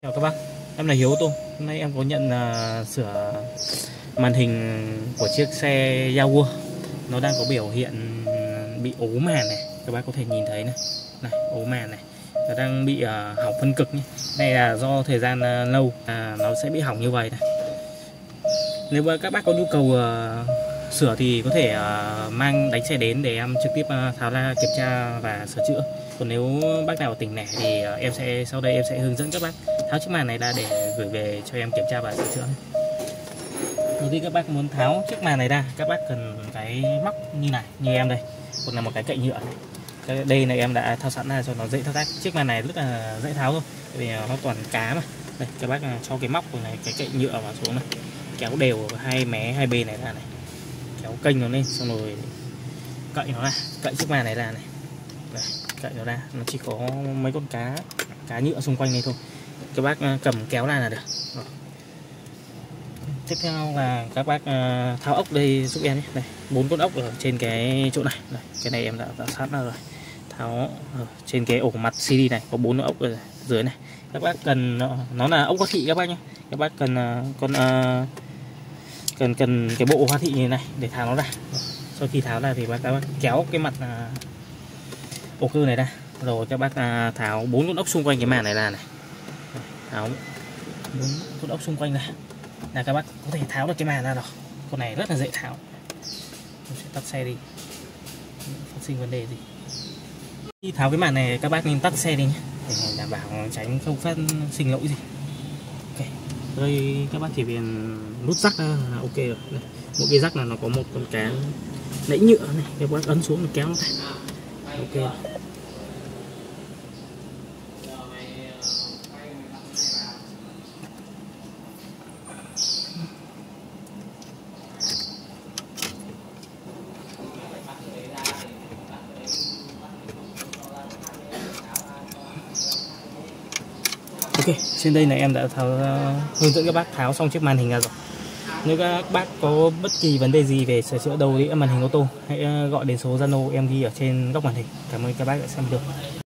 Chào các bác, em là Hiếu ô tô. Hôm nay em có nhận sửa màn hình của chiếc xe Jaguar. Nó đang có biểu hiện bị ố màn này, các bác có thể nhìn thấy này, ố màn này, nó đang bị hỏng phân cực nhé. Này là do thời gian lâu nó sẽ bị hỏng như vậy này. Nếu mà các bác có nhu cầu sửa thì có thể mang đánh xe đến để em trực tiếp tháo ra kiểm tra và sửa chữa. Còn nếu bác nào ở tỉnh lẻ thì sau đây em sẽ hướng dẫn các bác tháo chiếc màn này ra để gửi về cho em kiểm tra và sửa chữa. Đầu tiên các bác muốn tháo chiếc màn này ra, các bác cần cái móc như này, như em đây, còn là một cái cậy nhựa này. Đây này em đã tháo sẵn ra cho nó dễ thao tác. Chiếc màn này rất là dễ tháo thôi, vì nó toàn cá mà. Đây các bác cho cái móc của này, cái cậy nhựa vào xuống này, kéo đều hai mé hai bên này ra này, kéo kênh nó lên, xong rồi cậy nó ra, cậy chiếc màn này ra này. Đây, cậy nó ra, nó chỉ có mấy con cá nhựa xung quanh này thôi. Các bác cầm kéo ra là được. Rồi. Tiếp theo là các bác tháo ốc đây giúp em nhé. Đây, 4 con ốc ở trên cái chỗ này. Đây, cái này em đã sẵn ra rồi. Tháo ở trên cái ổ mặt CD này có 4 ốc ở dưới này. Các bác cần nó là ốc hoa thị các bác nhé. Các bác cần cái bộ hoa thị như này để tháo nó ra. Sau khi tháo ra thì các bác kéo cái mặt ổ cơ này ra, rồi các bác tháo 4 con ốc xung quanh cái màn này ra này. Tháo 4 con ốc xung quanh ra là các bác có thể tháo được cái màn ra rồi. Con này rất là dễ tháo. Mình sẽ tắt xe đi, phát sinh vấn đề gì. Khi tháo cái màn này các bác nên tắt xe đi nhé, để đảm bảo tránh không phát sinh lỗi gì. Ok, rồi các bác chỉ việc nút rắc là ok rồi. Đây, mỗi cái rắc là nó có một con cá nẫy nhựa này, các bác ấn xuống kéo nó ra. Ok. Ok, trên đây là em đã hướng dẫn các bác tháo xong chiếc màn hình ra rồi. Nếu các bác có bất kỳ vấn đề gì về sửa chữa đầu đĩa màn hình ô tô, hãy gọi đến số Zalo em ghi ở trên góc màn hình. Cảm ơn các bác đã xem được.